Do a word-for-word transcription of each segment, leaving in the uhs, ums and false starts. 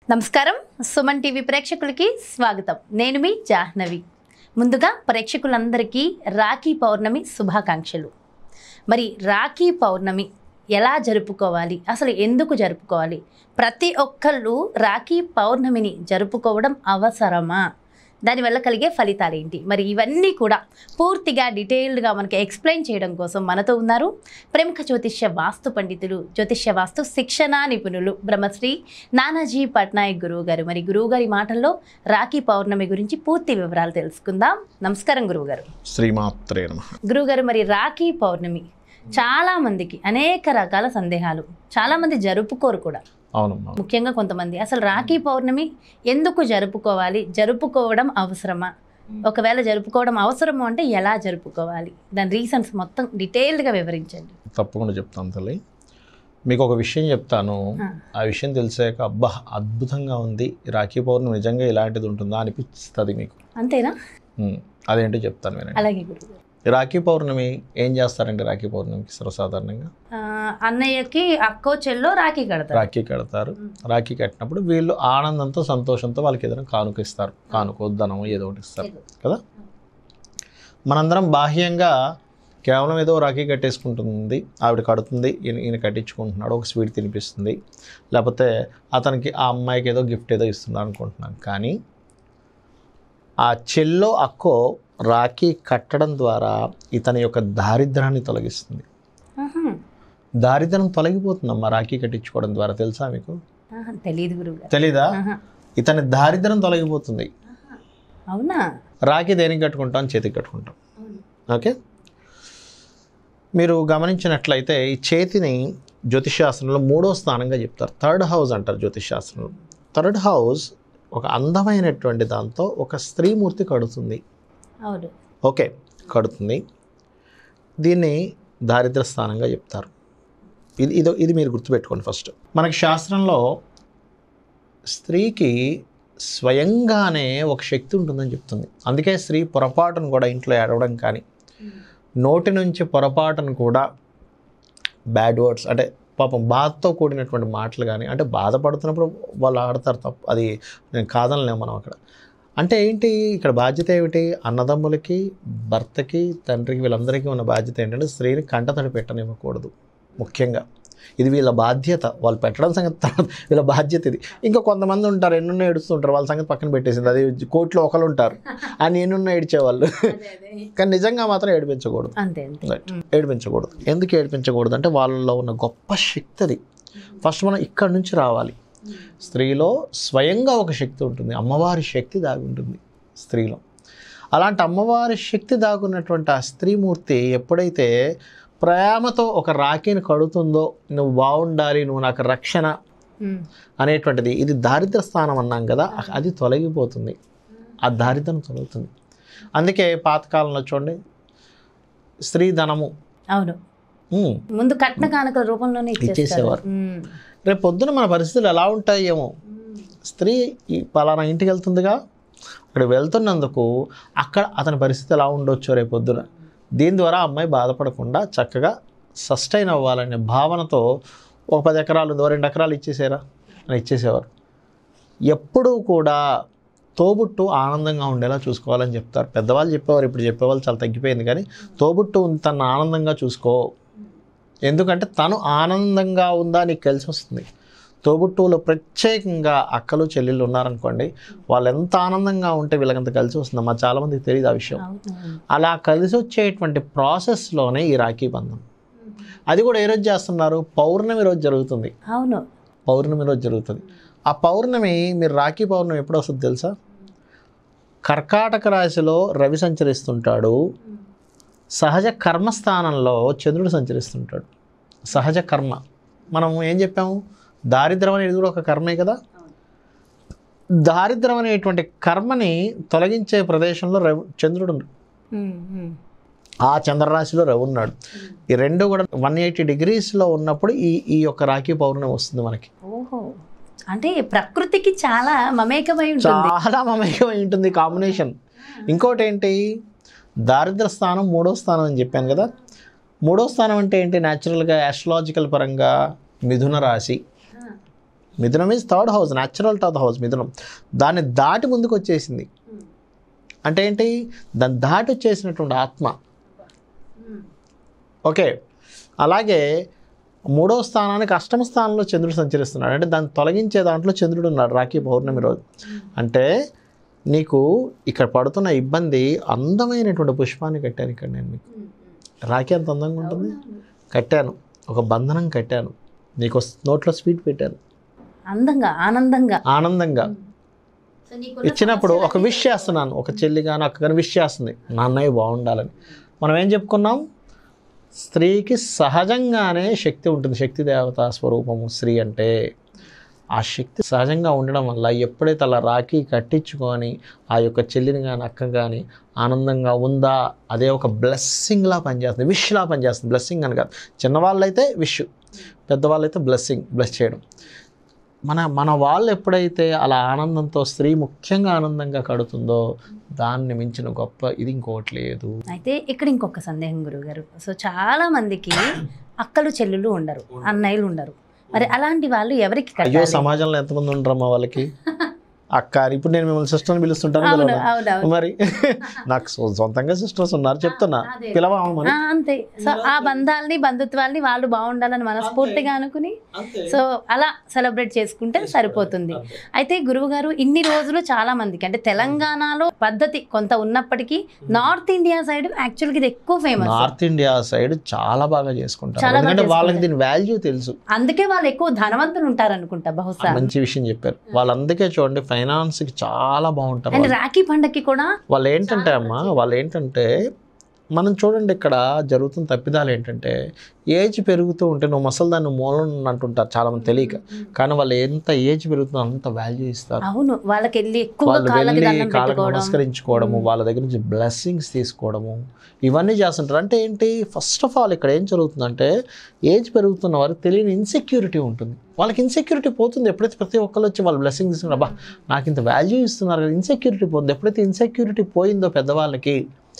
నమస్కారం సుమన్ టీవీ ప్రేక్షకులకి స్వాగతం. నేను మీ జాహ్నవి. ముందుగా ప్రేక్షకులందరికీ రాఖీ పౌర్ణమి శుభాకాంక్షలు. మరి రాఖీ పౌర్ణమి ఎలా జరుపుకోవాలి, అసలు ఎందుకు జరుపుకోవాలి, ప్రతి ఒక్కళ్ళు రాఖీ పౌర్ణమిని జరుపుకోవడం అవసరమా, దానివల్ల కలిగే ఫలితాలు ఏంటి, మరి ఇవన్నీ కూడా పూర్తిగా డీటెయిల్డ్గా మనకి ఎక్స్ప్లెయిన్ చేయడం కోసం మనతో ఉన్నారు ప్రముఖ జ్యోతిష్య వాస్తు పండితులు, జ్యోతిష్య వాస్తు శిక్షణ నిపుణులు బ్రహ్మశ్రీ నానాజీ పట్నాయక్ గురువు గారు. మరి గురువుగారి మాటల్లో రాఖీ పౌర్ణమి గురించి పూర్తి వివరాలు తెలుసుకుందాం. నమస్కారం గురువుగారు. శ్రీమాత్రే నమః. గురువుగారు, మరి రాఖీ పౌర్ణమి చాలా మందికి అనేక రకాల సందేహాలు, చాలా మంది జరుపుకోరు కూడా. అవును. ముఖ్యంగా కొంతమంది అసలు రాఖీ పౌర్ణమి ఎందుకు జరుపుకోవాలి, జరుపుకోవడం అవసరమా, ఒకవేళ జరుపుకోవడం అవసరము అంటే ఎలా జరుపుకోవాలి, దాని రీజన్స్ మొత్తం డీటెయిల్డ్గా వివరించండి. తప్పకుండా చెప్తాను తల్లి. మీకు ఒక విషయం చెప్తాను. ఆ విషయం తెలిసాక అబ్బా అద్భుతంగా ఉంది, రాఖీ పౌర్ణమి నిజంగా ఇలాంటిది ఉంటుందా అనిపిస్తుంది మీకు. అంతేనా? అదేంటో చెప్తాను నేను. అలాగే గురువు. రాఖీ పౌర్ణమి ఏం చేస్తారంటే రాఖీ పౌర్ణమికి సర్వసాధారణంగా అన్నయ్యకి అక్కో చెల్లో రాఖీ కడతారు. రాఖీ కడతారు. రాఖీ కట్టినప్పుడు వీళ్ళు ఆనందంతో సంతోషంతో వాళ్ళకి ఏదైనా కానుక ఇస్తారు. కానుక ధనం ఏదో ఒకటి ఇస్తారు కదా. మనందరం బాహ్యంగా కేవలం ఏదో రాఖీ కట్టేసుకుంటుంది, ఆవిడ కడుతుంది, ఈయన ఈయన కట్టించుకుంటున్నాడు, ఒక స్వీట్ తినిపిస్తుంది, లేకపోతే అతనికి ఆ అమ్మాయికి ఏదో గిఫ్ట్ ఏదో ఇస్తున్నారు అనుకుంటున్నాను. కానీ ఆ చెల్లో అక్కో రాఖీ కట్టడం ద్వారా ఇతని యొక్క దారిద్ర్యాన్ని తొలగిస్తుంది. దారిద్ర్యం తొలగిపోతుందమ్మా రాఖీ కట్టించుకోవడం ద్వారా. తెలుసా మీకు? తెలియదు గురువు. తెలీదా? ఇతని దారిద్ర్యం తొలగిపోతుంది. అవునా? రాఖీ దేనికి కట్టుకుంటాం? చేతికి కట్టుకుంటాం. ఓకే, మీరు గమనించినట్లయితే ఈ చేతిని జ్యోతిషాస్త్రంలో మూడో స్థానంగా చెప్తారు. థర్డ్ హౌస్ అంటారు జ్యోతిషాస్త్రంలో. థర్డ్ హౌస్ ఒక అందమైనటువంటి దాంతో ఒక స్త్రీమూర్తి కడుతుంది. అవును. ఓకే, కడుతుంది. దీన్ని దారిద్ర స్థానంగా చెప్తారు. ఇది ఇది ఇది మీరు గుర్తుపెట్టుకోండి. ఫస్ట్ మనకి శాస్త్రంలో స్త్రీకి స్వయంగానే ఒక శక్తి ఉంటుందని చెప్తుంది. అందుకే స్త్రీ పొరపాటును కూడా ఇంట్లో ఏడవడం కానీ, నోటి నుంచి పొరపాటును కూడా బ్యాడ్ వర్డ్స్ అంటే పాపం బాధతో కూడినటువంటి మాటలు కానీ, అంటే బాధపడుతున్నప్పుడు వాళ్ళు ఆడతారు తప్పు, అది నేను కాదనలేము మనం అక్కడ. అంటే ఏంటి ఇక్కడ బాధ్యత ఏమిటి? అన్నదమ్ములకి, భర్తకి, తండ్రికి, వీళ్ళందరికీ ఉన్న బాధ్యత ఏంటంటే స్త్రీని కంటతడి పెట్టనివ్వకూడదు. ముఖ్యంగా ఇది వీళ్ళ బాధ్యత. వాళ్ళు పెట్టడం సంగతి తర్వాత వీళ్ళ బాధ్యత ఇది. ఇంకా కొంతమంది ఉంటారు ఎన్నున్న ఏడుస్తుంటారు, వాళ్ళ సంగతి పక్కన పెట్టేసింది. అది కోర్టులో ఒకరు ఉంటారు అని ఎన్నున్న ఏడ్చేవాళ్ళు. కానీ నిజంగా మాత్రం ఏడిపించకూడదు. ఏడిపించకూడదు. ఎందుకు ఏడిపించకూడదు అంటే వాళ్ళలో ఉన్న గొప్ప శక్తి అది. ఫస్ట్ మనం ఇక్కడి నుంచి రావాలి. స్త్రీలో స్వయంగా ఒక శక్తి ఉంటుంది, అమ్మవారి శక్తి దాగి ఉంటుంది స్త్రీలో. అలాంటి అమ్మవారి శక్తి దాగున్నటువంటి ఆ స్త్రీమూర్తి ఎప్పుడైతే ప్రేమతో ఒక రాఖీని కడుతుందో, నువ్వు బాగుండాలి, నువ్వు నాకు రక్షణ అనేటువంటిది, ఇది దారిద్ర స్థానం అన్నాం కదా, అది తొలగిపోతుంది. ఆ దారిద్ర్యం తొలగుతుంది. అందుకే పాతకాలంలో చూడండి స్త్రీ ధనము అవును ముందు కట్న కానుకల రూపంలోనే ఇచ్చేసేవారు. రేపు పొద్దున మన పరిస్థితులు ఎలా ఉంటాయేమో. స్త్రీ ఈ పలానా ఇంటికి వెళ్తుందిగా, అక్కడ వెళ్తున్నందుకు అక్కడ అతని పరిస్థితి ఎలా ఉండొచ్చో రేపు పొద్దున. దీని ద్వారా అమ్మాయి బాధపడకుండా చక్కగా సస్టైన్ అవ్వాలనే భావనతో ఒక పది ఎకరాలు ఉందో రెండు ఎకరాలు ఇచ్చేసారా అని ఇచ్చేసేవారు. ఎప్పుడూ కూడా తోబుట్టు ఆనందంగా ఉండేలా చూసుకోవాలని చెప్తారు పెద్దవాళ్ళు చెప్పేవారు. ఇప్పుడు చెప్పేవాళ్ళు చాలా తగ్గిపోయింది. కానీ తోబుట్టు తను ఆనందంగా చూసుకో, ఎందుకంటే తను ఆనందంగా ఉందా నీకు కలిసి వస్తుంది. తోబుట్టువులో ప్రత్యేకంగా అక్కలు చెల్లెళ్ళు ఉన్నారనుకోండి, వాళ్ళు ఎంత ఆనందంగా ఉంటే వీళ్ళకంత కలిసి వస్తుంది. మా చాలామందికి తెలియదు ఆ విషయం. అలా కలిసి వచ్చేటువంటి ప్రాసెస్లోనే ఈ రాఖీ బంధం. అది కూడా ఏ రోజు చేస్తున్నారు? పౌర్ణమి రోజు జరుగుతుంది. అవును, పౌర్ణమి రోజు జరుగుతుంది. ఆ పౌర్ణమి, మీరు రాఖీ పౌర్ణమి ఎప్పుడు వస్తుంది తెలుసా? కర్కాటక రాశిలో రవి సంచరిస్తుంటాడు, సహజ కర్మస్థానంలో చంద్రుడు సంచరిస్తుంటాడు. సహజ కర్మ మనం ఏం చెప్పాము? దారిద్రం అనేది కూడా ఒక కర్మే కదా. దారిద్రం అనేటువంటి కర్మని తొలగించే ప్రదేశంలో రవి చంద్రుడు ఆ చంద్రరాశిలో రవి ఉన్నాడు. ఈ రెండు కూడా వన్ ఎయిటీ డిగ్రీస్లో ఉన్నప్పుడు ఈ ఈ యొక్క రాఖీ పౌర్ణమి వస్తుంది మనకి. ఓహో, అంటే ప్రకృతికి చాలా మమేకమై ఉంటుంది. చాలా మమేకమై ఉంటుంది కాంబినేషన్. ఇంకోటి ఏంటి? దారిద్ర స్థానం మూడో స్థానం అని చెప్పాను కదా. మూడో స్థానం అంటే ఏంటి? న్యాచురల్గా ఆస్ట్రాలజికల్ పరంగా మిథున రాశి. మిథునం is third house, natural third house మిథునం. దాన్ని దాటి ముందుకు వచ్చేసింది అంటే ఏంటి, దాన్ని దాటి వచ్చేసినటువంటి ఆత్మ. ఓకే, అలాగే మూడవ స్థానానికి అష్టమ స్థానంలో చంద్రుడు సంచరిస్తున్నాడు, అంటే దాన్ని తొలగించే దాంట్లో చంద్రుడు ఉన్నాడు రాఖీ పౌర్ణమి రోజు. అంటే నీకు ఇక్కడ పడుతున్న ఇబ్బంది, అందమైనటువంటి పుష్పాన్ని కట్టాను ఇక్కడ నేను మీకు. రాఖీ అంత అందంగా ఉంటుంది, కట్టాను, ఒక బంధనం కట్టాను, నీకు నోట్లో స్వీట్ పెట్టాను, అందంగా ఆనందంగా ఆనందంగా ఇచ్చినప్పుడు ఒక విష్ చేస్తున్నాను, ఒక చెల్లి కానీ అక్క కానీ విష్ చేస్తుంది, నా అన్నయ్య బాగుండాలని. మనం ఏం చెప్పుకున్నాం, స్త్రీకి సహజంగానే శక్తి ఉంటుంది, శక్తి దేవత స్వరూపము స్త్రీ అంటే. ఆ శక్తి సహజంగా ఉండడం వల్ల ఎప్పుడైతే అలా రాఖీ కట్టించుకొని ఆ యొక్క చెల్లిని కానీ అక్క కానీ ఆనందంగా ఉందా, అదే ఒక బ్లెస్సింగ్లా పనిచేస్తుంది, విష్లా పనిచేస్తుంది. బ్లెస్సింగ్ అని కాదు, చిన్నవాళ్ళైతే విష్, పెద్దవాళ్ళైతే బ్లెస్సింగ్, బ్లెస్ చేయడం. మన మన వాళ్ళు ఎప్పుడైతే అలా ఆనందంతో, స్త్రీ ముఖ్యంగా ఆనందంగా కడుతుందో దాన్ని మించిన గొప్ప ఇది ఇంకోటి లేదు. అయితే ఇక్కడ ఇంకొక సందేహం గురువుగారు. సో చాలా మందికి అక్కలు చెల్లులు ఉండరు, అన్నయ్యలు ఉండరు. మరి అలాంటి వాళ్ళు ఎవరికి కట్టాలి? అయ్యో, సమాజంలో ఎంతమంది ఉండరమ్మా వాళ్ళకి అక్క. ఇప్పుడు నేను మిమ్మల్ని సిస్టర్ని పిలుస్తుంటాను మరి, నాకు సొంతంగా సిస్టర్స్ ఉన్నారు, చెప్తున్నా పిలవమని అంతే. సో ఆ బంధాలని బంధుత్వాల్ని వాళ్ళు బాగుండాలని మనస్ఫూర్తిగా అనుకుని సో అలా సెలబ్రేట్ చేసుకుంటే సరిపోతుంది. అయితే గురువు గారు, ఇన్ని రోజులు చాలా మందికి అంటే తెలంగాణలో పద్ధతి కొంత ఉన్నప్పటికీ నార్త్ ఇండియా సైడ్ యాక్చువల్గా ఇది ఎక్కువ ఫేమస్. నార్త్ ఇండియా సైడ్ చాలా బాగా చేసుకుంటారు, ఎందుకంటే వాళ్ళకి దీని వాల్యూ తెలుసు, అందుకే వాళ్ళు ఎక్కువ ధనవంతులు ఉంటారు అనుకుంటా బహుశా. మంచి విషయం చెప్పారు వాళ్ళు. అందుకే చూడండి ఫైనాన్స్కి చాలా బాగుంటారు. అండ్ రాఖీ పండగకి కూడా వాళ్ళు ఏంటంటే అమ్మా, వాళ్ళు ఏంటంటే మనం చూడండి ఇక్కడ జరుగుతున్న తప్పిదాలు ఏంటంటే, ఏజ్ పెరుగుతూ ఉంటే నువ్వు మసలు దాన్ని మూలం అంటుంటారు చాలామంది తెలియక, కానీ వాళ్ళు ఎంత ఏజ్ పెరుగుతుందో అంత వాల్యూ ఇస్తారు. అవును, వాళ్ళకి వెళ్ళి వాళ్ళు వెళ్ళి కాళ్ళకి నమస్కరించుకోవడము, వాళ్ళ దగ్గర నుంచి బ్లెస్సింగ్స్ తీసుకోవడము, ఇవన్నీ చేస్తుంటారు. అంటే ఏంటి, ఫస్ట్ ఆఫ్ ఆల్ ఇక్కడ ఏం జరుగుతుందంటే, ఏజ్ పెరుగుతున్న వారికి తెలియని ఇన్సెక్యూరిటీ ఉంటుంది. వాళ్ళకి ఇన్సెక్యూరిటీ పోతుంది ఎప్పుడైతే ప్రతి ఒక్కరు వచ్చి వాళ్ళు బ్లెస్సింగ్స్ ఇస్తున్నారు, అబ్బా నాకు ఇంత వాల్యూ ఇస్తున్నారు కదా, ఇన్సెక్యూరిటీ పోతుంది. ఎప్పుడైతే ఇన్సెక్యూరిటీ పోయిందో పెద్దవాళ్ళకి,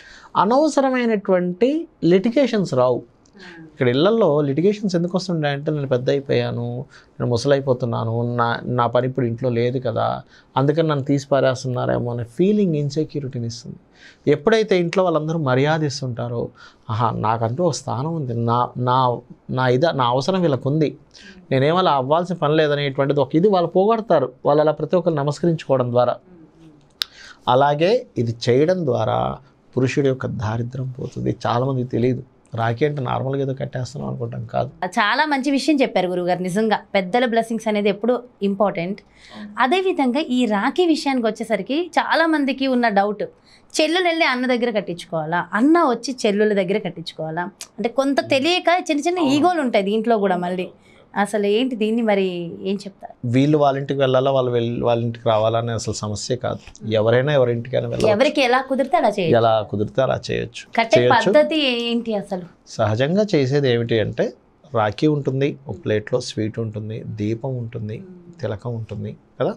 అనవసరమైనటువంటి లిటిగేషన్స్ రావు. ఇక్కడ ఇళ్లలో లిటిగేషన్స్ ఎందుకు వస్తుండే అంటే, నేను పెద్ద అయిపోయాను, నేను ముసలైపోతున్నాను, నా నా పని ఇప్పుడు ఇంట్లో లేదు కదా, అందుకని నన్ను తీసి పారేస్తున్నారేమో అనే ఫీలింగ్ ఇన్సెక్యూరిటీని ఇస్తుంది. ఎప్పుడైతే ఇంట్లో వాళ్ళందరూ మర్యాద ఇస్తుంటారో, ఆహా నాకంటూ ఒక స్థానం ఉంది, నా నా నా ఇదా నా అవసరం వీళ్ళకు ఉంది, నేనేమో అలా అవ్వాల్సిన పని లేదనేటువంటిది ఒక ఇది వాళ్ళు పోగొడతారు, వాళ్ళు అలా ప్రతి ఒక్కరు నమస్కరించుకోవడం ద్వారా. అలాగే ఇది చేయడం ద్వారా పురుషుడి యొక్క దారిద్ర్యం పోతుంది. చాలామందికి తెలియదు, రాఖీ అంటే నార్మల్గా ఏదో కట్టేస్తున్నాం అనుకుంటాం, కాదు. చాలా మంచి విషయం చెప్పారు గురువుగారు. నిజంగా పెద్దల బ్లెస్సింగ్స్ అనేది ఎప్పుడు ఇంపార్టెంట్. అదేవిధంగా ఈ రాఖీ విషయానికి వచ్చేసరికి చాలా మందికి ఉన్న డౌట్, చెల్లులు వెళ్ళి అన్న దగ్గర కట్టించుకోవాలా, అన్న వచ్చి చెల్లుల దగ్గర కట్టించుకోవాలా, అంటే కొంత తెలియక చిన్న చిన్న ఈగోలు ఉంటాయి దీంట్లో కూడా. మళ్ళీ అసలు ఏంటి దీన్ని మరి ఏం చెప్తారు? వీళ్ళు వాళ్ళ ఇంటికి వెళ్ళాలా, వాళ్ళు వెళ్ళి వాళ్ళ ఇంటికి రావాలని అసలు సమస్య కాదు. ఎవరైనా ఎవరింటికైనా వెళ్ళాలి, ఎవరికి ఎలా కుదిరితే అలా చేయొచ్చు, ఎలా కుదిరితే అలా చేయొచ్చు. కట్టే పద్ధతి ఏంటి అసలు? సహజంగా చేసేది ఏమిటి అంటే, రాఖీ ఉంటుంది, ఒక ప్లేట్లో స్వీట్ ఉంటుంది, దీపం ఉంటుంది, తిలకం ఉంటుంది కదా,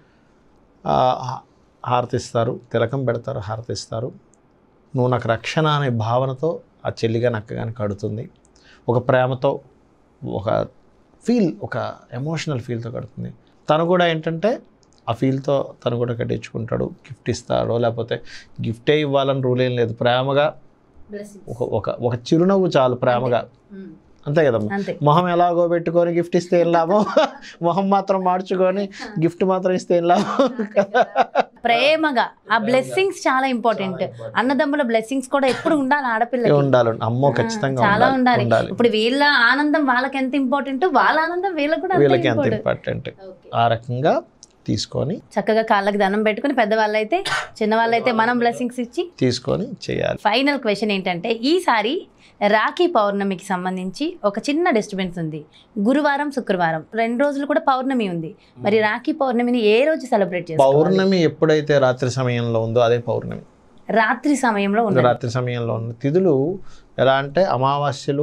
హారతిస్తారు, తిలకం పెడతారు, హారతిస్తారు. నువ్వు నాకు రక్షణ అనే భావనతో ఆ చెల్లిగా నక్కగాని కడుతుంది, ఒక ప్రేమతో, ఒక ఫీల్, ఒక ఎమోషనల్ ఫీల్తో కడుతుంది. తను కూడా ఏంటంటే ఆ ఫీల్తో తను కూడా కట్టించుకుంటాడు. గిఫ్ట్ ఇస్తాడో లేకపోతే గిఫ్టే ఇవ్వాలని రూల్ ఏం లేదు, ప్రేమగా ఒక ఒక ఒక చిరునవ్వు చాలు ప్రేమగా, అంతే కదమ్మా. మొహం ఎలాగో పెట్టుకొని గిఫ్ట్ ఇస్తే ఏం లాభం, మొహం మాత్రం మార్చుకొని గిఫ్ట్ మాత్రం ఇస్తే ఏం లాభం. ప్రేమగా ఆ బ్లెస్సింగ్స్ చాలా ఇంపార్టెంట్. అన్నదమ్ముల బ్లెస్సింగ్స్ కూడా ఎప్పుడు ఉండాలి, ఆడపిల్లకి ఉండాలి. అమ్మో ఖచ్చితంగా చాలా ఉండాలి. ఇప్పుడు వీళ్ళ ఆనందం వాళ్ళకి ఎంత ఇంపార్టెంట్, వాళ్ళ ఆనందం వీళ్ళకి కూడా వీళ్ళకి ఎంత ఇంపార్టెంట్. ఆ రకంగా తీసుకొని చక్కగా కాళ్ళకి దండం పెట్టుకుని, పెద్దవాళ్ళైతే చిన్నవాళ్ళైతే మనం బ్లెస్సింగ్స్ ఇచ్చి తీసుకొని చేయాలి. ఫైనల్ క్వశ్చన్ ఏంటంటే, ఈసారి రాఖీ పౌర్ణమికి సంబంధించి ఒక చిన్న డిస్టర్బెన్స్ ఉంది. గురువారం శుక్రవారం రెండు రోజులు కూడా పౌర్ణమి ఉంది. మరి రాఖీ పౌర్ణమిని ఏ రోజు సెలబ్రేట్ చేస్తారు? పౌర్ణమి ఎప్పుడైతే రాత్రి సమయంలో ఉందో అదే పౌర్ణమి. రాత్రి సమయంలో ఉంది, రాత్రి సమయంలో ఉన్న తిథులు ఎలా అంటే అమావాస్యలు,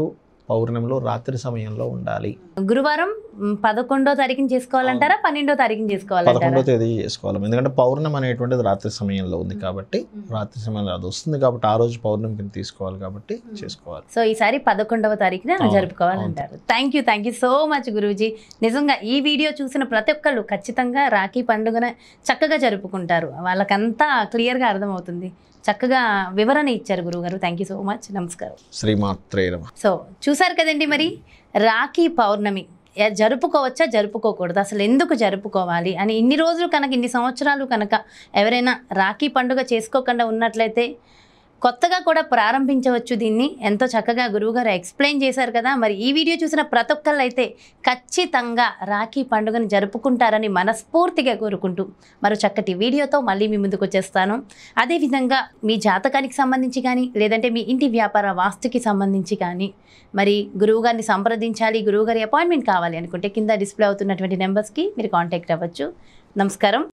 పౌర్ణమిలో రాత్రి సమయంలో ఉండాలి. గురువారం మ్, పదకొండో తారీఖున చేసుకోవాలంటారా, పన్నెండో తారీఖున చేసుకోవాలంటారా? పదకొండో తేదీ చేసుకోవాలి, ఎందుకంటే పౌర్ణమి అనేటువంటిది రాత్రి సమయంలో ఉంది కాబట్టి, రాత్రి సమయంలో అది వస్తుంది కాబట్టి ఆ రోజు పౌర్ణమి కింద తీసుకోవాలి కాబట్టి చేసుకోవాలి. సో ఈసారి పదకొండవ తారీఖున జరుపుకోవాలంటారు. Thank you thank you so much గురూజీ. నిజంగా ఈ వీడియో చూసిన ప్రతి ఒక్కళ్ళు ఖచ్చితంగా రాఖీ పండుగన చక్కగా జరుపుకుంటారు. వాళ్ళకంతా క్లియర్గా అర్థమవుతుంది. చక్కగా వివరణ ఇచ్చారు గురువుగారు. Thank you so much. నమస్కారం. శ్రీమాత్రే నమః. సో చూసారు కదండి, మరి రాఖీ పౌర్ణమి ఎ- జరుపుకోవచ్చా జరుపుకోకూడదు, అసలు ఎందుకు జరుపుకోవాలి అని ఇన్ని రోజులు కనుక ఇన్ని సంవత్సరాలు కనుక ఎవరైనా రాఖీ పండుగ చేసుకోకుండా ఉన్నట్లయితే కొత్తగా కూడా ప్రారంభించవచ్చు దీన్ని. ఎంతో చక్కగా గురువుగారు ఎక్స్ప్లెయిన్ చేశారు కదా. మరి ఈ వీడియో చూసిన ప్రతి ఒక్కళ్ళు అయితే ఖచ్చితంగా రాఖీ పండుగను జరుపుకుంటారని మనస్ఫూర్తిగా కోరుకుంటూ మరో చక్కటి వీడియోతో మళ్ళీ మీ ముందుకు వచ్చేస్తాను. అదేవిధంగా మీ జాతకానికి సంబంధించి కానీ, లేదంటే మీ ఇంటి వ్యాపార వాస్తుకి సంబంధించి కానీ, మరి గురువుగారిని సంప్రదించాలి, గురువుగారి అపాయింట్మెంట్ కావాలి అనుకుంటే కింద డిస్ప్లే అవుతున్నటువంటి నెంబర్స్కి మీరు కాంటాక్ట్ అవ్వచ్చు. నమస్కారం.